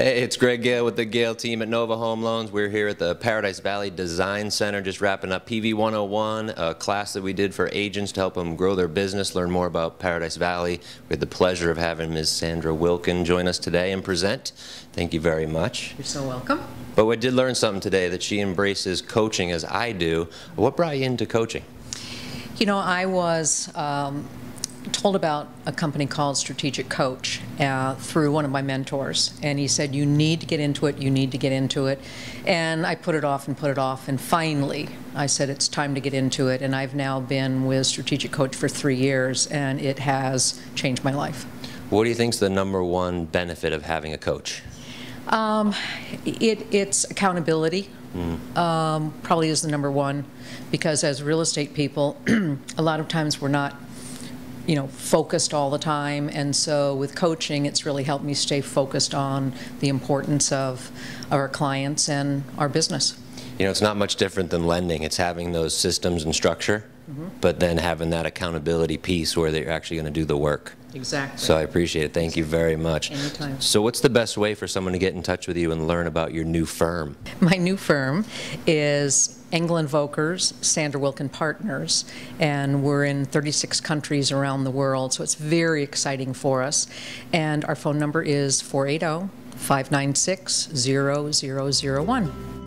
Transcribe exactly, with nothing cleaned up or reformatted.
Hey, it's Greg Gale with the Gale team at Nova Home Loans. We're here at the Paradise Valley Design Center just wrapping up P V one oh one, a class that we did for agents to help them grow their business, learn more about Paradise Valley. We had the pleasure of having Miz Sandra Wilkin join us today and present. Thank you very much. You're so welcome. But we did learn something today, that she embraces coaching as I do. What brought you into coaching? You know, I was um, told about a company called Strategic Coach uh, through one of my mentors, and he said, you need to get into it, you need to get into it. And I put it off and put it off, and finally I said it's time to get into it, and I've now been with Strategic Coach for three years, and it has changed my life. What do you think is the number one benefit of having a coach? Um, it, it's accountability. Mm. Um, probably is the number one, because as real estate people, a lot of times we're not, you know, focused all the time, and so with coaching, it's really helped me stay focused on the importance of our clients and our business. You know, it's not much different than lending. It's having those systems and structure, mm-hmm. but then having that accountability piece where they're actually going to do the work. Exactly. So I appreciate it. Thank you very much. Anytime. So what's the best way for someone to get in touch with you and learn about your new firm? My new firm is Engel and Volkers, Sandra Wilkin Partners, and we're in thirty-six countries around the world, so it's very exciting for us. And our phone number is four eight zero, five nine six, zero zero zero one.